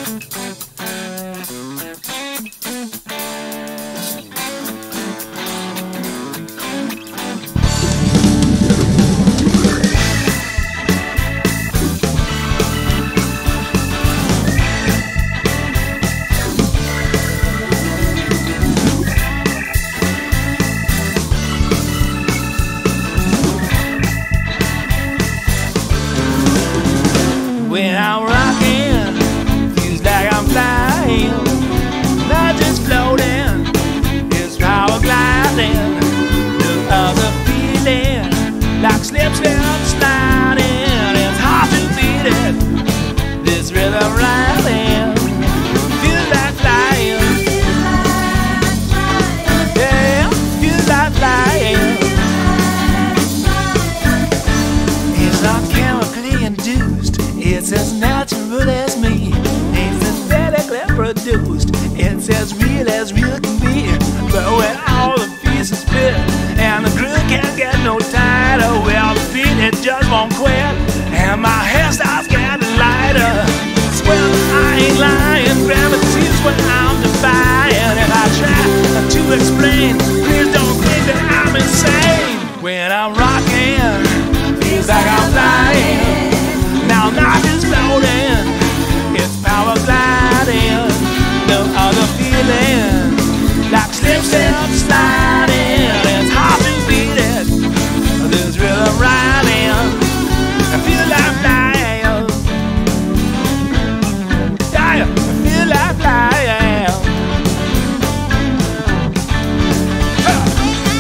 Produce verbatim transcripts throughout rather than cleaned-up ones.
When I'm rocking, feels like I'm flying, not just floating, it's power gliding. No other feeling, like slip, slip, sliding. It's hard to beat it, this rhythm riding. Feels like flying, yeah, feels like flying. It's not chemically induced, it's as natural as me. It's synthetically produced, it's as real as real can be. But when all the pieces fit and the groove can't get no tighter, well, the beat it just won't quit, and my hair starts getting lighter. Swear I ain't lying, gravity's what I'm defying. If I try to explain, please don't think that I'm insane. When I'm rocking, feels like I'm flying. Now I'm not just floating, it's power gliding. No other feeling, like slip, slip, sliding. It's hard to beat it, this rhythm riding. I feel like flying, yeah, I feel like flying. Huh.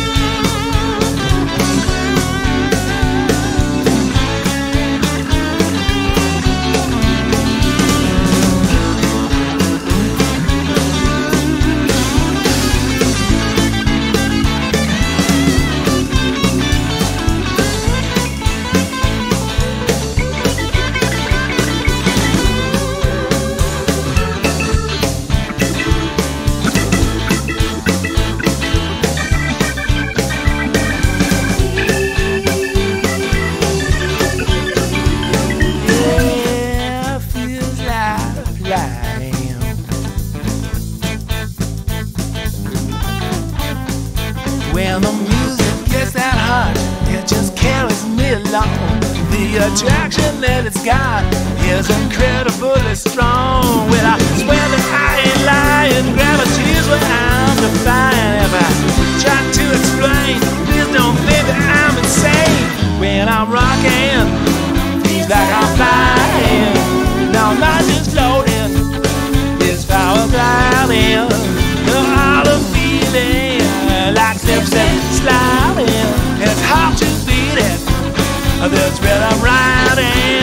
When the music gets that hot, it just carries me along. The attraction that it's got is incredibly strong. Well, I swear that I ain't lying, gravity's what I'm defying. If I try to explain, please don't think that I'm insane. When I'm rocking, feels like I'm flying. Now I'm not just floating, it's power gliding. All the feeling, like slip, slip, sliding. It's hard to beat it, this rhythm riding.